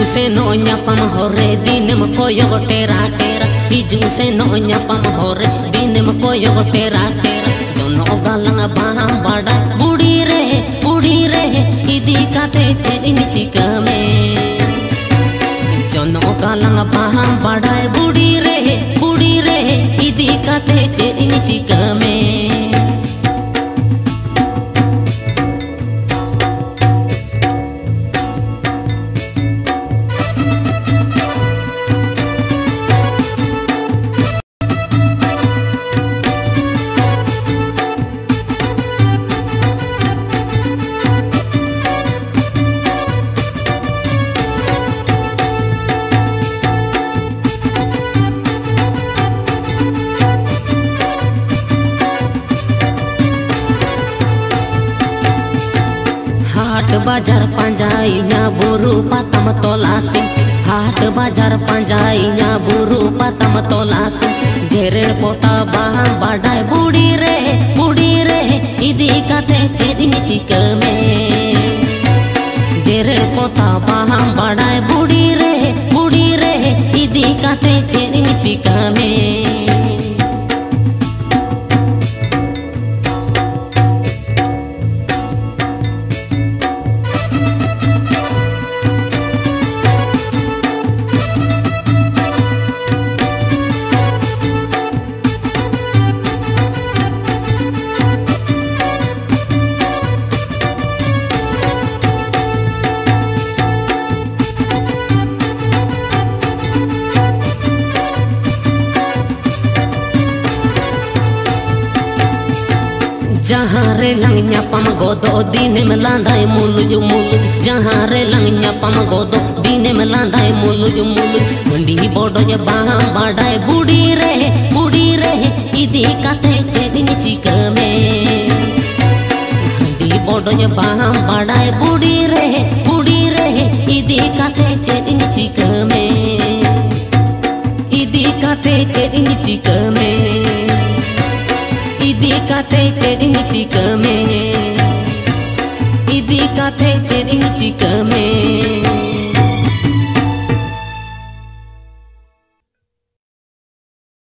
se no nyapam hore dinem koyo tera tera hiju se no nyapam hore dinem koyo tera tera jono galang baham bada budi re idi kate chedin chikame jono galang baham bada budi re idi kate chedin chikame हाट बाजार पंजाइnya buru patam tolasin हाट बाजार पंजाइnya buru patam tolasin जेरेड़ पोता baham badai budi re idi kate chedin chikame जेरेड़ पोता baham badai budi re idi kate chedin chikame जहाँ रे लंग nyapam godo dine melandai muluj जहाँ रे लंग nyapam godo dine melandai muluj mandi bodonya baham badai budi re idi kate chedin chikame mandi bodonya baham badai budi re idi kate chedin chikame idi kate chedin chikame idi kate chedin chikame idi kate chedin chikame